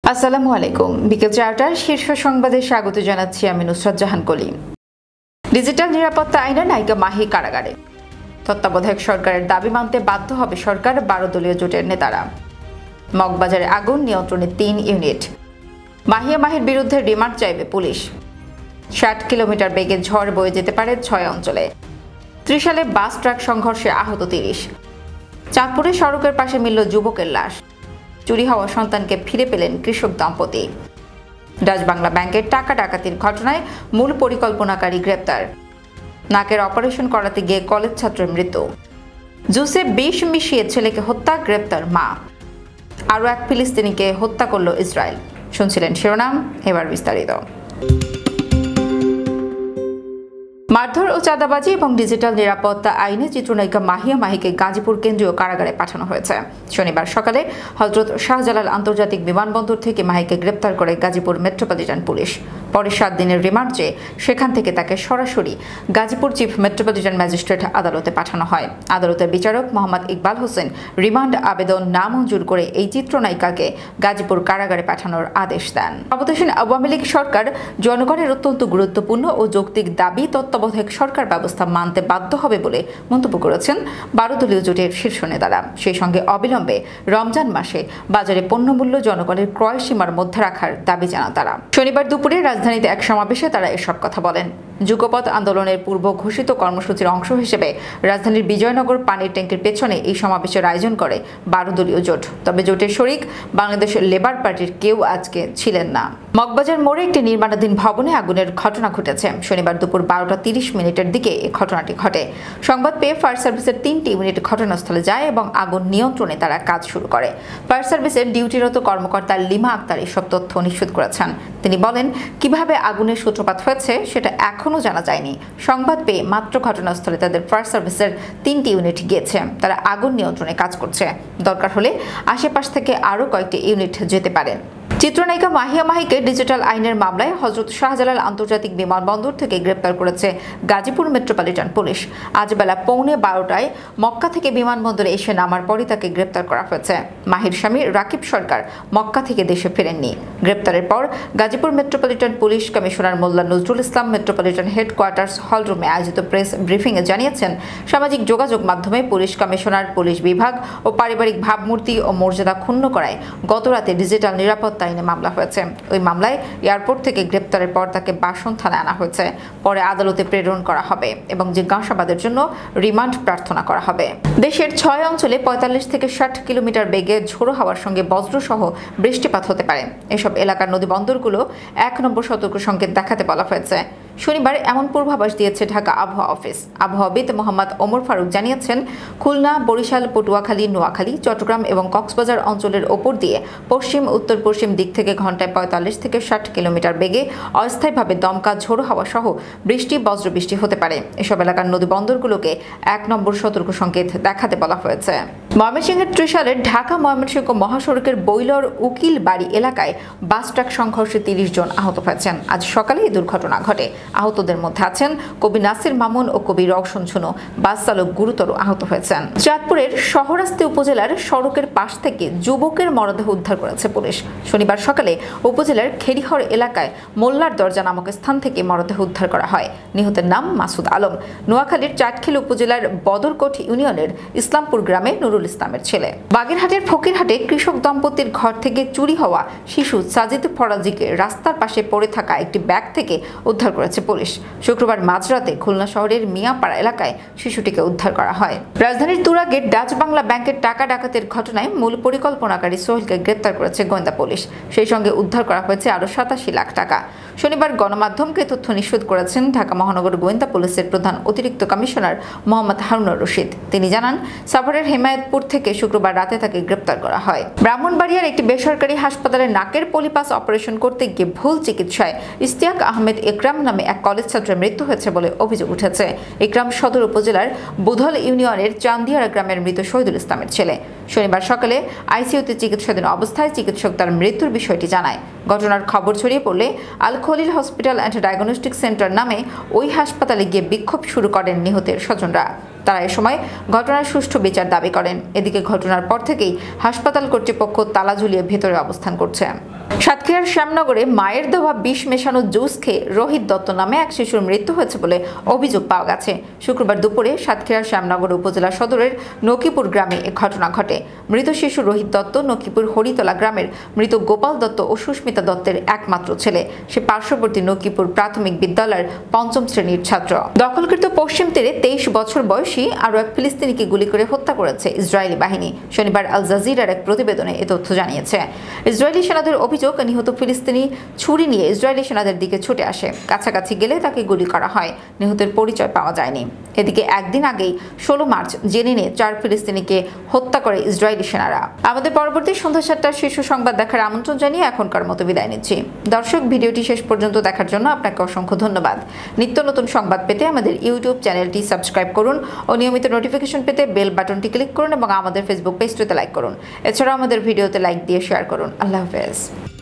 আসসালামু আলাইকুম। বিকেল ৪টার শীর্ষ সংবাদে স্বাগত জানাচ্ছি আমি নুসরাত জাহান কলি। ডিজিটাল নিরাপত্তা আইনে নায়িকা মাহি কারাগারে। তত্ত্বাবধায়ক সরকারের দাবি মানতে বাধ্য হবে সরকার, ১২ দলীয় জোটের নেতারা। মগবাজারে আগুন, নিয়ন্ত্রণে ৩ ইউনিট। মাহির বিরুদ্ধে রিমান্ড চাইবে পুলিশ। ৬০ কিলোমিটার বেগে ঝড় বয়ে যেতে পারে ৬ অঞ্চলে। ত্রিশালে বাস ট্রাক সংঘর্ষে আহত ৩০। চাঁদপুরে সড়কের পাশে মিলল যুবকের লাশ। চুরি হওয়া সন্তানকে ফিরে পেলেন কৃষক দম্পতি। ডাচ বাংলা ব্যাংকের টাকা ডাকাতির ঘটনায় মূল পরিকল্পনাকারী গ্রেপ্তার। নাকের অপারেশন করাতে গিয়ে কলেজ ছাত্রের মৃত্যু। জুসে বিষ মিশিয়ে ছেলেকে হত্যা, গ্রেপ্তার মা। আরও এক ফিলিস্তিনিকে হত্যা করল ইসরায়েল। শুনছিলেন শিরোনাম, এবার বিস্তারিত। মারধর ও চাঁদাবাজি এবং ডিজিটাল নিরাপত্তা আইনে চিত্রনায়িকা মাহিকে গাজীপুর কেন্দ্রীয় কারাগারে পাঠানো হয়েছে। শনিবার সকালে হযরত শাহজালাল আন্তর্জাতিক বিমানবন্দর থেকে মাহিকে গ্রেপ্তার করে গাজীপুর মেট্রোপলিটন পুলিশ। পরে ৭ দিনের রিমান্ড চেয়ে সেখান থেকে তাকে সরাসরি গাজীপুর চিফ মেট্রোপলিটন ম্যাজিস্ট্রেট আদালতে পাঠানো হয়। আদালতের বিচারক মোহাম্মদ ইকবাল হোসেন রিমান্ড আবেদন নামঞ্জুর করে এই চিত্রনায়িকাকে গাজীপুর কারাগারে পাঠানোর আদেশ দেন। ক্ষমতাসীন আওয়ামী লীগ সরকার জনগণের অত্যন্ত গুরুত্বপূর্ণ ও যৌক্তিক দাবি তত্ত্বাবধায়ক সরকার ব্যবস্থা মানতে বাধ্য হবে বলে মন্তব্য করেছেন ১২ দলীয় জোটের শীর্ষ নেতারা। সেই সঙ্গে অবিলম্বে রমজান মাসে বাজারে পণ্যমূল্য জনগণের ক্রয় সীমার মধ্যে রাখার দাবি জানান তারা। শনিবার দুপুরে রাজধানীতে এক সমাবেশে তারা এসব কথা বলেন। যুগপৎ আন্দোলনের পূর্ব ঘোষিত কর্মসূচির অংশ হিসেবে রাজধানীর বিজয়নগর পানির ট্যাঙ্কের পেছনে এই সমাবেশের আয়োজন করে ১২ দলীয় জোট। তবে জোটের শরিক বাংলাদেশ লেবার পার্টির কেউ আজকে ছিলেন না। মগবাজার মোড়ে একটি নির্মাণাধীন ভবনে আগুনের ঘটনা ঘটেছে। শনিবার দুপুর ১২টা ৩০ মিনিটের দিকে এই ঘটনাটি ঘটে। সংবাদ পেয়ে ফায়ার সার্ভিসের ৩টি ইউনিট ঘটনাস্থলে যায় এবং আগুন নিয়ন্ত্রণে তারা কাজ শুরু করে। ফায়ার সার্ভিসের ডিউটিরত কর্মকর্তা লিমা আক্তার এসব তথ্য নিশ্চিত করেছেন। তিনি বলেন, কিভাবে আগুনের সূত্রপাত হয়েছে সেটা এখনও জানা যায়নি। সংবাদ পেয়ে মাত্র ঘটনাস্থলে তাদের ফায়ার সার্ভিসের ৩টি ইউনিট গিয়েছে। তারা আগুন নিয়ন্ত্রণে কাজ করছে। দরকার হলে আশেপাশ থেকে আরও কয়েকটি ইউনিট যেতে পারে। চিত্রনায়িকা মাহিকে ডিজিটাল আইনের মামলায় হযরত শাহজালাল আন্তর্জাতিক বিমানবন্দর থেকে গ্রেপ্তার করেছে গাজীপুর মেট্রোপলিটন পুলিশ। আজ বেলা ১১:৩০ মক্কা থেকে বিমানবন্দরে এসে নামার পরই তাকে গ্রেপ্তার করা হয়েছে। মাহির স্বামী রাকিব সরকার মক্কা থেকে দেশে ফেরেননি। গ্রেপ্তারের পর Gazipur metropolitan police commissioner Mollah Nazrul Islam metropolitan headquarters হলরুমে আয়োজিত প্রেস ব্রিফিংয়ে জানিয়েছেন, সামাজিক যোগাযোগ মাধ্যমে পুলিশ কমিশনার, পুলিশ বিভাগ ও পারিবারিক ভাবমূর্তি ও মর্যাদা ক্ষুণ্ণ করায় গতরাতে ডিজিটাল নিরাপত্তা আইনে মামলা হয়েছে। ওই মামলায় এয়ারপোর্ট থেকে গ্রেপ্তারের পর তাকে বাসন থানায় আনা হয়েছে। পরে আদালতে প্রেরণ করা হবে এবং জিজ্ঞাসাবাদের জন্য রিমান্ড প্রার্থনা করা হবে। দেশের ৬ অঞ্চলে ৪৫ থেকে ৬০ কিলোমিটার বেগে ঝোড়ো হাওয়ার সঙ্গে বজ্রসহ বৃষ্টিপাত হতে পারে। এসব এলাকার নদীবন্দরগুলো ১ নম্বর সতর্ক সংকেত দেখাতে বলা হয়েছে। শনিবার এমন পূর্বাভাস দিয়েছে ঢাকা আবহাওয়া অফিস। আবহাওয়াবিদ মোহাম্মদ ওমর ফারুক জানিয়েছেন, খুলনা, বরিশাল, পটুয়াখালী, নোয়াখালী, চট্টগ্রাম এবং কক্সবাজার অঞ্চলের ওপর দিয়ে পশ্চিম উত্তর পশ্চিম দিক থেকে ঘন্টায় ৪৫ থেকে ৬০ কিলোমিটার বেগে অস্থায়ীভাবে দমকা ঝোড়ো হাওয়া সহ বৃষ্টি, বজ্রবৃষ্টি হতে পারে। এসব এলাকার নদীবন্দরগুলোকে ১ নম্বর সতর্ক সংকেত দেখাতে বলা হয়েছে। ময়মনসিংহের ত্রিশালের ঢাকা ময়মনসিংহ মহাসড়কের বৈলর উকিল বাড়ি এলাকায় বাস ট্রাক সংঘর্ষে ৩০ জন আহত হয়েছেন। আজ সকালে এই দুর্ঘটনা ঘটে। আহতদের মধ্যে আছেন কবি নাসির মামুন ও কবি রওশন ঝুনু। বাস চালক গুরুতর আহত হয়েছেন। চাঁদপুরের শহরাস্তি উপজেলার সড়কের পাশ থেকে যুবকের মরদেহ উদ্ধার করেছে পুলিশ। শনিবার সকালে উপজেলার খেরিহর এলাকায় মোল্লার দরজা নামক স্থান থেকে মরদেহ উদ্ধার করা হয়। নিহতের নাম মাসুদ আলম। নোয়াখালীর চাটখিল উপজেলার বদরকোট ইউনিয়নের ইসলামপুর গ্রামে নুরুল ইসলামের ছেলে। বাগেরহাটের ফকিরহাটে কৃষক দম্পতির ঘর থেকে চুরি হওয়া শিশু সাজিদ ফরাজিকে রাস্তার পাশে পড়ে থাকা একটি ব্যাগ থেকে উদ্ধার করেছে পুলিশ। শুক্রবার মাঝরাতে খুলনা শহরের মিয়াপাড়া এলাকায় শিশুটিকে উদ্ধার করা হয়। রাজধানীর তুরাগের ডাচ বাংলা ব্যাংকের টাকা ডাকাতির ঘটনায় মূল পরিকল্পনাকারী সোহেলকে গ্রেপ্তার করেছে গোয়েন্দা পুলিশ। সেই সঙ্গে উদ্ধার করা হয়েছে আরও ৮৭ লাখ টাকা। শনিবার গণমাধ্যমকে তথ্য নিশ্চিত করেছেন ঢাকা মহানগর গোয়েন্দা পুলিশের প্রধান অতিরিক্ত কমিশনার মোহাম্মদ হারুনুর রশিদ। তিনি জানান, সাভারের হেমায়েতপুর থেকে শুক্রবার রাতে তাকে গ্রেপ্তার করা হয়। ব্রাহ্মণবাড়িয়ার একটি বেসরকারি হাসপাতালে নাকের পলিপাস অপারেশন করতে গিয়ে ভুল চিকিৎসায় ইশতিয়াক আহমেদ একরাম নামে এক কলেজ ছাত্রের মৃত্যু হয়েছে বলে অভিযোগ উঠেছে। একরাম সদর উপজেলার বুধল ইউনিয়নের চান্দিয়ারা গ্রামের মৃত শহীদুল ইসলামের ছেলে। শনিবার সকালে আইসিইউতে চিকিৎসাধীন অবস্থায় চিকিৎসক তার মৃত্যুর বিষয়টি জানায়। ঘটনার খবর ছড়িয়ে পড়লে Al Khalil hospital and diagnostic centre নামে ওই হাসপাতালে গিয়ে বিক্ষোভ শুরু করেন নিহতের স্বজনরা। তারা এ সময় ঘটনার সুষ্ঠু বিচার দাবি করেন। এদিকে ঘটনার পর থেকেই হাসপাতাল কর্তৃপক্ষ তালা ঝুলিয়ে ভেতরে অবস্থান করছে। সাতক্ষীরার শ্যামনগরে মায়ের দেওয়া বিষ মেশানো জুস খেয়ে রোহিত দত্ত নামে এক শিশুর মৃত্যু হয়েছে বলে অভিযোগ পাওয়া গেছে। শুক্রবার দুপুরে সাতক্ষীরার শ্যামনগর উপজেলা সদরের নকিপুর গ্রামে এ ঘটনা ঘটে। মৃত শিশু রোহিত দত্ত নকিপুর হরিতলা গ্রামের মৃত গোপাল দত্ত ও সুস্মিতা দত্তের একমাত্র ছেলে। সে পার্শ্ববর্তী নকিপুর প্রাথমিক বিদ্যালয়ের ৫ম শ্রেণীর ছাত্র। দখলকৃত পশ্চিম তীরে ২৩ বছর বয়সী আরও এক ফিলিস্তিনিকে গুলি করে হত্যা করেছে ইসরায়েলি বাহিনী। শনিবার আল জাজিরার এক প্রতিবেদনে এ তথ্য জানিয়েছে। ইসরায়েলি সেনাদের অভিযোগ, নিহত ফিলিস্তিনি ছুরি নিয়ে ইসরায়েলি সেনাদের দিকে ছুটে আসে। কাছাকাছি গেলে তাকে গুলি করা হয়। নিহতের পরিচয় পাওয়া যায়নি। এদিকে একদিন আগেই ১৬ মার্চ জেনিনে ৪ ফিলিস্তিনিকে হত্যা করে ইসরায়েলি সেনারা। আমাদের পরবর্তী সন্ধ্যা ৭টার শীর্ষ সংবাদ দেখার আমন্ত্রণ জানিয়ে এখনকার মতো বিদায় নিচ্ছি। দর্শক, ভিডিওটি শেষ পর্যন্ত দেখার জন্য আপনাকে অসংখ্য ধন্যবাদ। নিত্য নতুন সংবাদ পেতে আমাদের ইউটিউব চ্যানেলটি সাবস্ক্রাইব করুন ও নিয়মিত নোটিফিকেশন পেতে বেল বাটনটি ক্লিক করুন এবং আমাদের ফেসবুক পেজটিতে লাইক করুন। এছাড়াও আমাদের ভিডিওতে লাইক দিয়ে শেয়ার করুন। আল্লাহ হাফেজ।